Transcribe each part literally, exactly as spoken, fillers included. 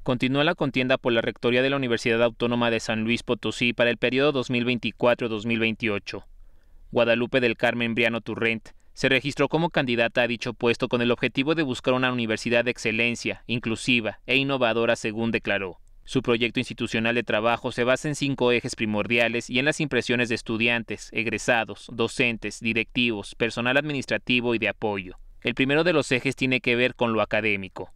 Continúa la contienda por la rectoría de la Universidad Autónoma de San Luis Potosí para el periodo dos mil veinticuatro a dos mil veintiocho. Guadalupe del Carmen Briano Turrent se registró como candidata a dicho puesto con el objetivo de buscar una universidad de excelencia, inclusiva e innovadora, según declaró. Su proyecto institucional de trabajo se basa en cinco ejes primordiales y en las impresiones de estudiantes, egresados, docentes, directivos, personal administrativo y de apoyo. El primero de los ejes tiene que ver con lo académico.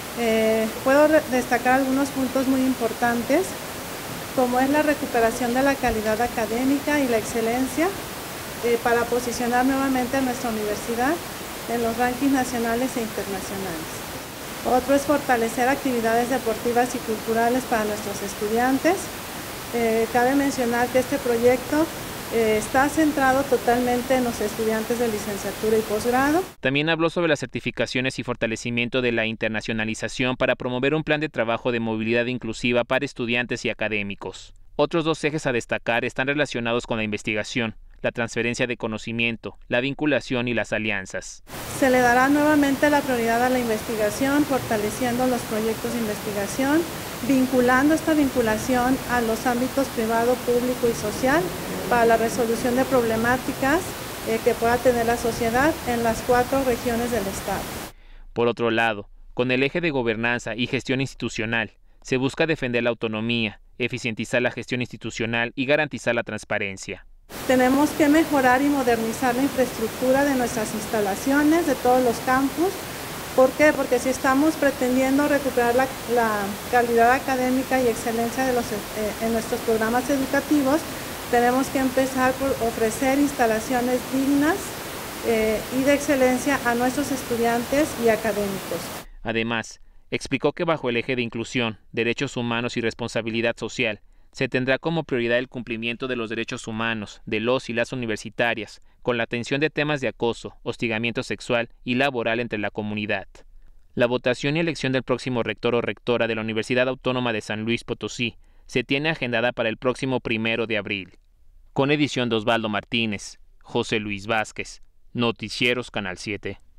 Eh, puedo destacar algunos puntos muy importantes, como es la recuperación de la calidad académica y la excelencia, eh, para posicionar nuevamente a nuestra universidad en los rankings nacionales e internacionales. Otro es fortalecer actividades deportivas y culturales para nuestros estudiantes. Eh, cabe mencionar que este proyecto eh, está centrado totalmente en los estudiantes de licenciatura y posgrado. También habló sobre las certificaciones y fortalecimiento de la internacionalización para promover un plan de trabajo de movilidad inclusiva para estudiantes y académicos. Otros dos ejes a destacar están relacionados con la investigación, la transferencia de conocimiento, la vinculación y las alianzas. Se le dará nuevamente la prioridad a la investigación, fortaleciendo los proyectos de investigación, vinculando esta vinculación a los ámbitos privado, público y social para la resolución de problemáticas eh, que pueda tener la sociedad en las cuatro regiones del Estado. Por otro lado, con el eje de gobernanza y gestión institucional, se busca defender la autonomía, eficientizar la gestión institucional y garantizar la transparencia. Tenemos que mejorar y modernizar la infraestructura de nuestras instalaciones, de todos los campus. ¿Por qué? Porque si estamos pretendiendo recuperar la, la calidad académica y excelencia de los, eh, en nuestros programas educativos, tenemos que empezar por ofrecer instalaciones dignas eh, y de excelencia a nuestros estudiantes y académicos. Además, explicó que bajo el eje de inclusión, derechos humanos y responsabilidad social, se tendrá como prioridad el cumplimiento de los derechos humanos de los y las universitarias, con la atención de temas de acoso, hostigamiento sexual y laboral entre la comunidad. La votación y elección del próximo rector o rectora de la Universidad Autónoma de San Luis Potosí se tiene agendada para el próximo primero de abril. Con edición de Osvaldo Martínez, José Luis Vázquez, Noticieros Canal siete.